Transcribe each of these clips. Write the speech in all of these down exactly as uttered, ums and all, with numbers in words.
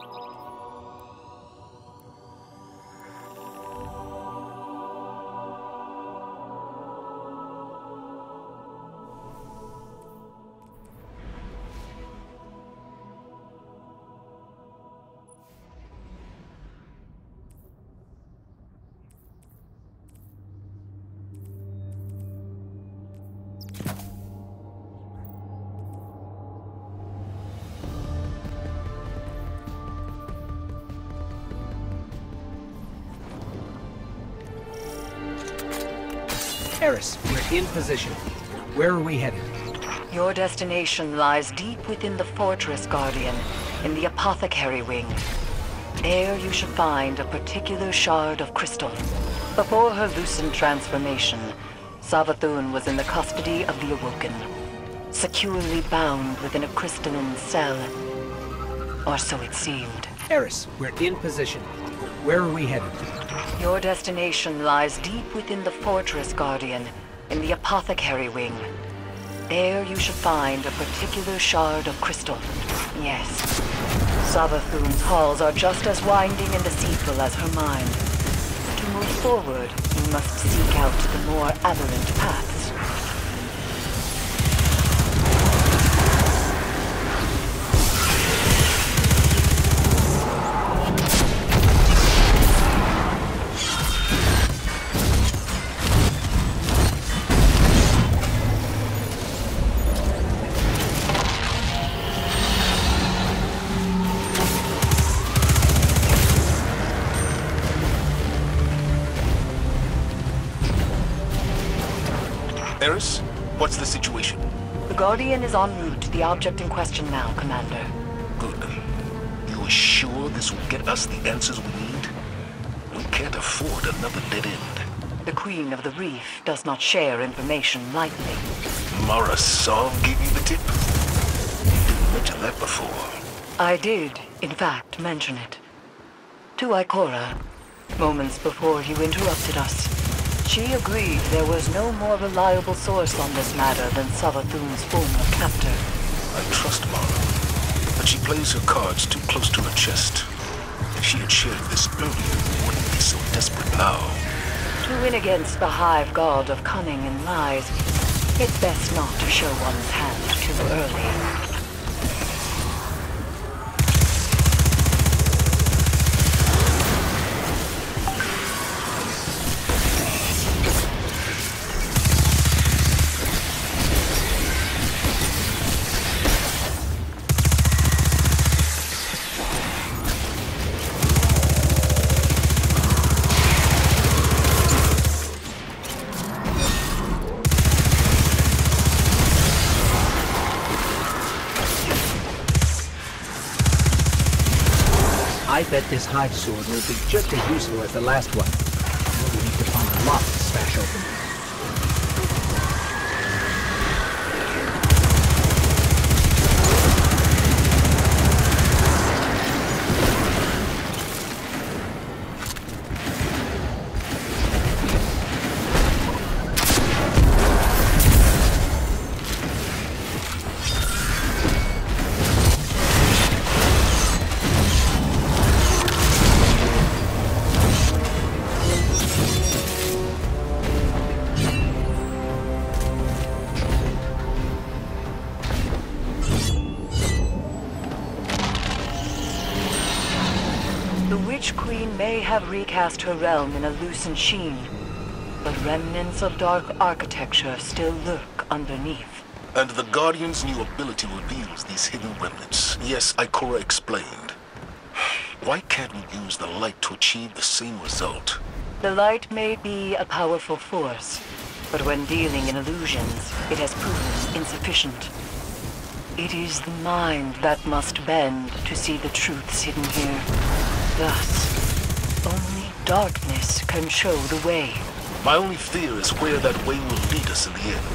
Eris, we're in position. Where are we headed? Your destination lies deep within the Fortress, Guardian, in the Apothecary Wing. There you should find a particular shard of crystal. Before her lucent transformation, Savathun was in the custody of the Awoken, securely bound within a crystalline cell. Or so it seemed. Eris, we're in position. Where are we headed? Your destination lies deep within the Fortress, Guardian, in the Apothecary Wing. There you should find a particular shard of crystal. Yes. Savathun's halls are just as winding and deceitful as her mind. To move forward, you must seek out the more aberrant paths. Eris, what's the situation? The Guardian is en route to the object in question now, Commander. Good. You are sure this will get us the answers we need? We can't afford another dead end. The Queen of the Reef does not share information lightly. Mara Song gave you the tip? You didn't mention that before. I did, in fact, mention it. To Ikora, moments before you interrupted us. She agreed there was no more reliable source on this matter than Savathun's former captor. I trust Mara, but she plays her cards too close to her chest. If she had shared this earlier, we wouldn't be so desperate now. To win against the hive god of cunning and lies, it's best not to show one's hand too early. I bet this hive sword will be just as useful as the last one. We need to find a lock to smash open. May have recast her realm in a lucent sheen, but remnants of dark architecture still lurk underneath. And the Guardian's new ability reveals these hidden remnants. Yes, Ikora explained. Why can't we use the light to achieve the same result? The light may be a powerful force, but when dealing in illusions, it has proven insufficient. It is the mind that must bend to see the truths hidden here. Thus, only darkness can show the way. My only fear is where that way will lead us in the end.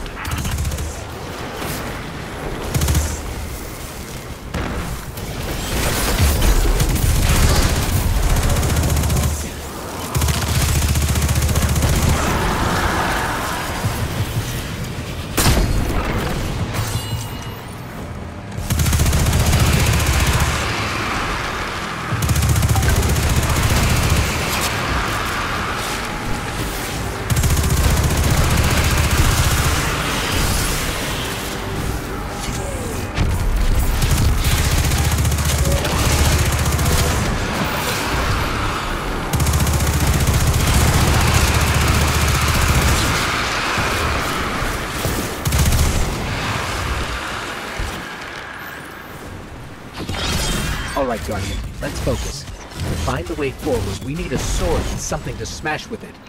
Alright, Guardian, let's focus. To find the way forward, we need a sword and something to smash with it.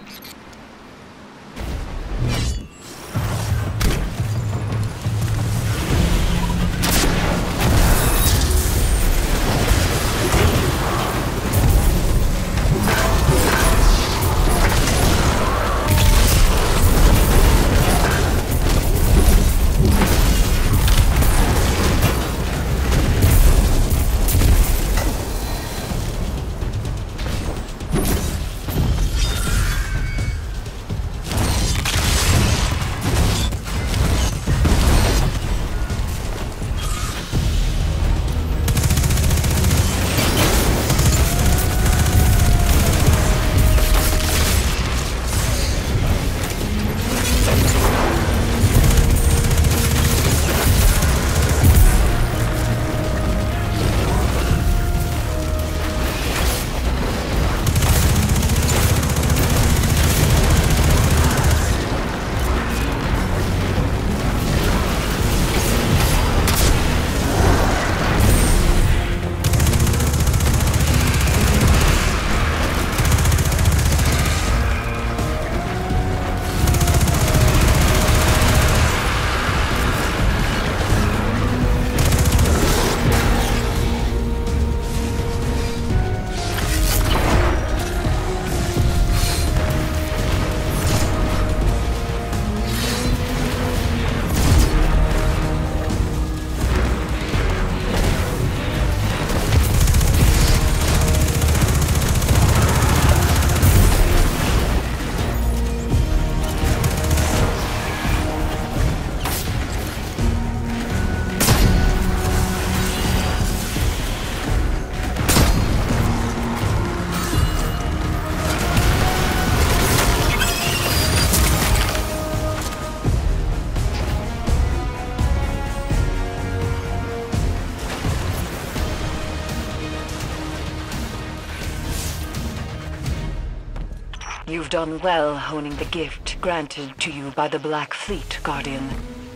You've done well honing the gift granted to you by the Black Fleet, Guardian.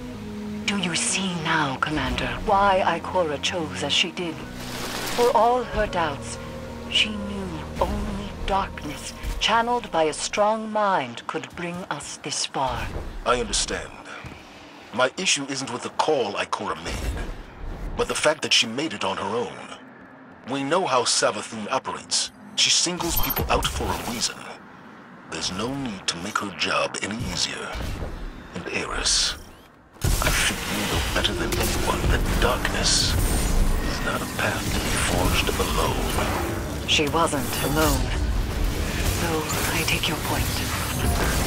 Do you see now, Commander, why Ikora chose as she did? For all her doubts, she knew only darkness, channeled by a strong mind, could bring us this far. I understand. My issue isn't with the call Ikora made, but the fact that she made it on her own. We know how Savathun operates. She singles people out for a reason. There's no need to make her job any easier. And Eris, I think you know better than anyone that darkness is not a path to be forged alone. She wasn't alone. So I take your point.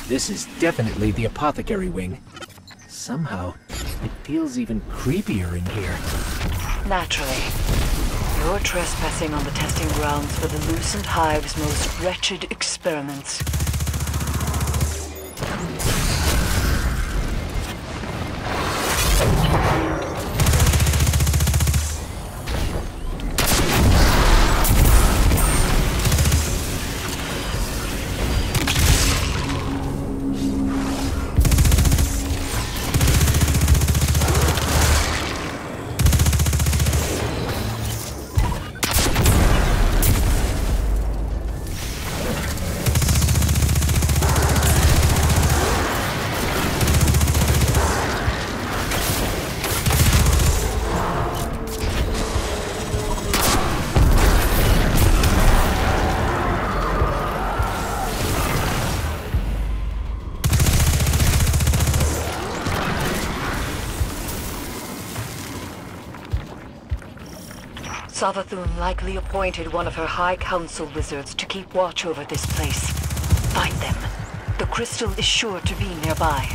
This is definitely the apothecary wing. Somehow, it feels even creepier in here. Naturally. You're trespassing on the testing grounds for the Lucent Hive's most wretched experiments. Savathun likely appointed one of her High Council wizards to keep watch over this place. Find them. The crystal is sure to be nearby.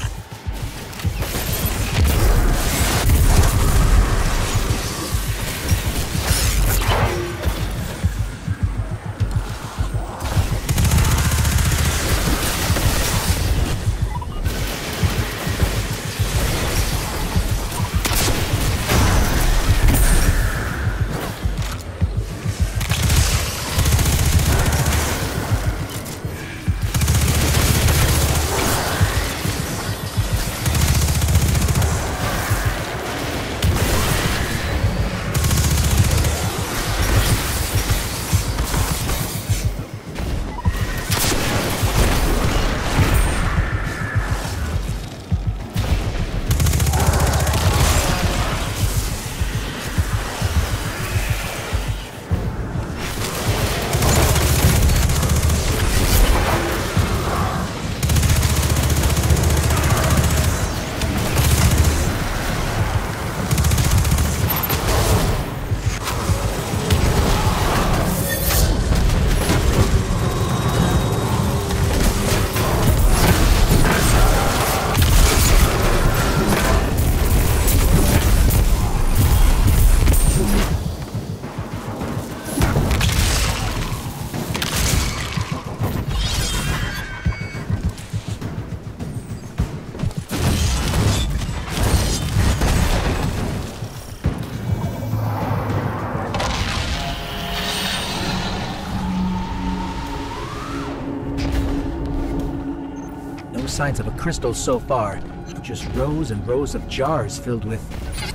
Signs of a crystal so far. Just rows and rows of jars filled with...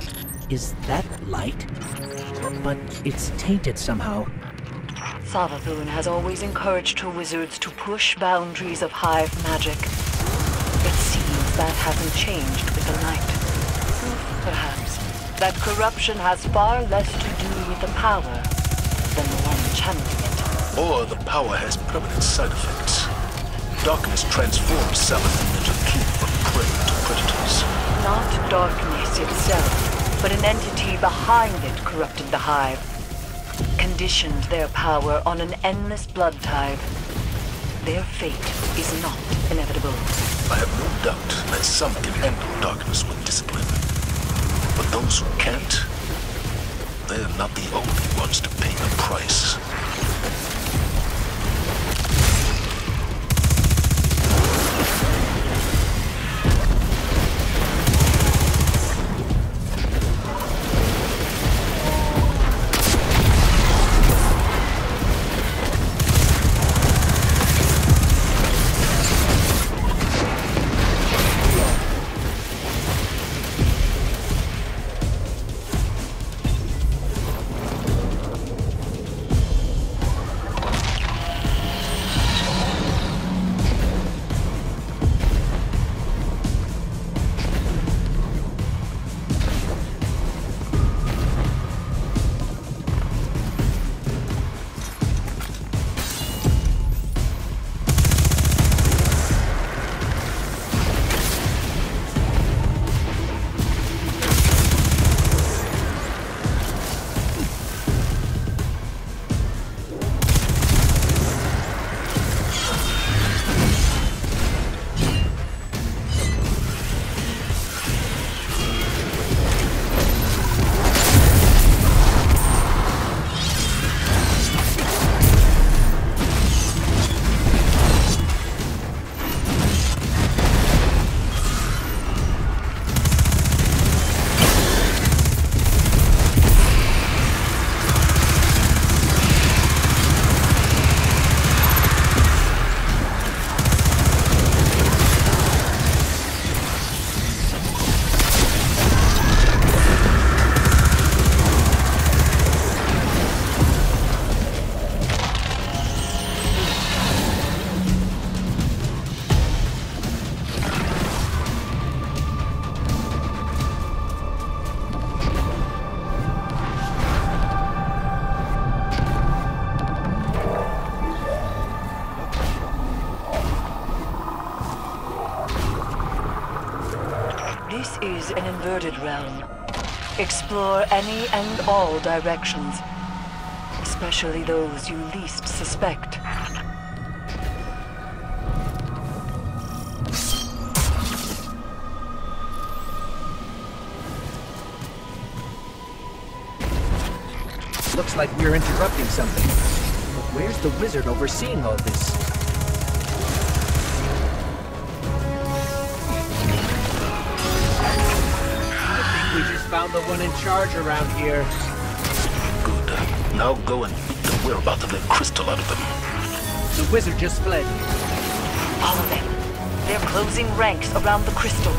Is that light? But it's tainted somehow. Savathun has always encouraged her wizards to push boundaries of Hive magic. It seems that hasn't changed with the night. Perhaps that corruption has far less to do with the power than the one channeling it. Or the power has permanent side effects. Darkness transforms Savathun into king from prey to predators. Not darkness itself, but an entity behind it corrupted the Hive. Conditioned their power on an endless blood tide. Their fate is not inevitable. I have no doubt that some can handle darkness with discipline. But those who can't, they're not the only ones to pay the price. is an inverted realm. Explore any and all directions, especially those you least suspect. Looks like we're interrupting something. But where's the wizard overseeing all this? I think we just found the one in charge around here. Good. Now go and beat the whereabouts of that crystal out of them. The wizard just fled. Follow them. They're closing ranks around the crystal.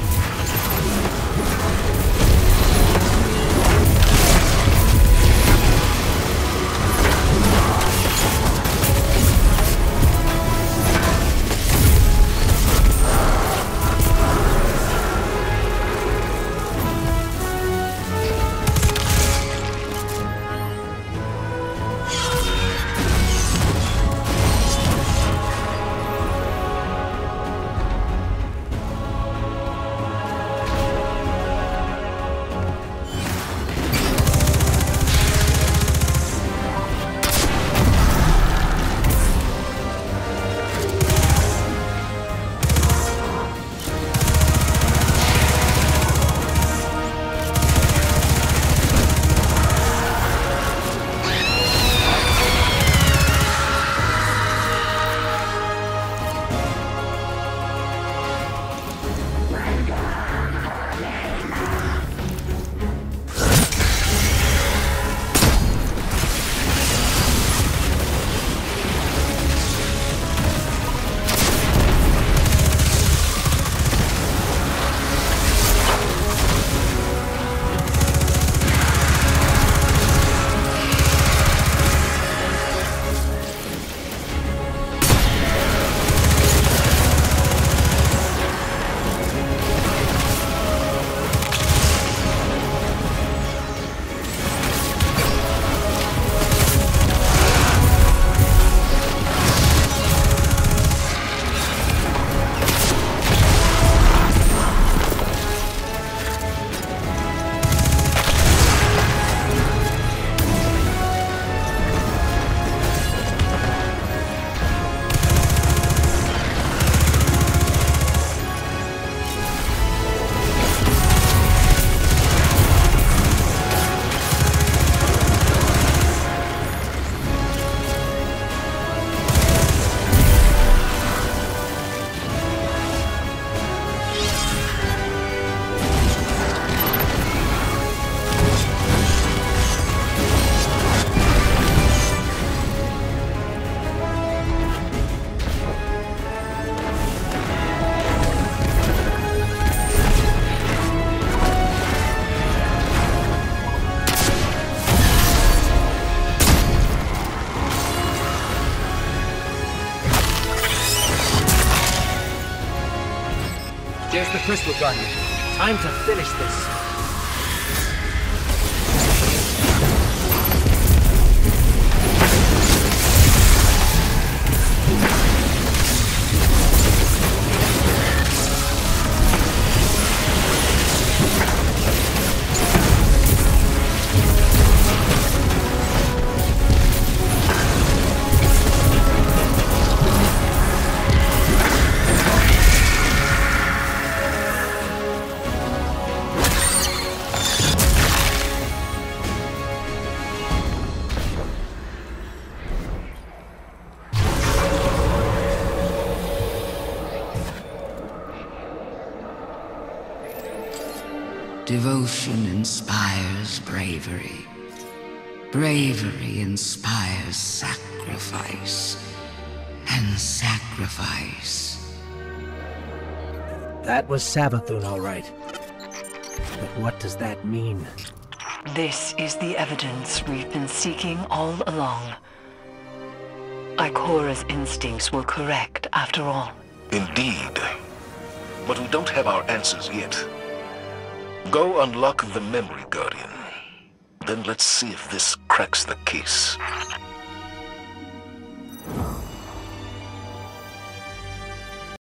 There's the Crystal Guardian. Time to finish this. Devotion inspires bravery. Bravery inspires sacrifice. And sacrifice. That was Savathun, all right. But what does that mean? This is the evidence we've been seeking all along. Ikora's instincts were correct, after all. Indeed. But we don't have our answers yet. Go unlock the memory, Guardian. Then let's see if this cracks the case.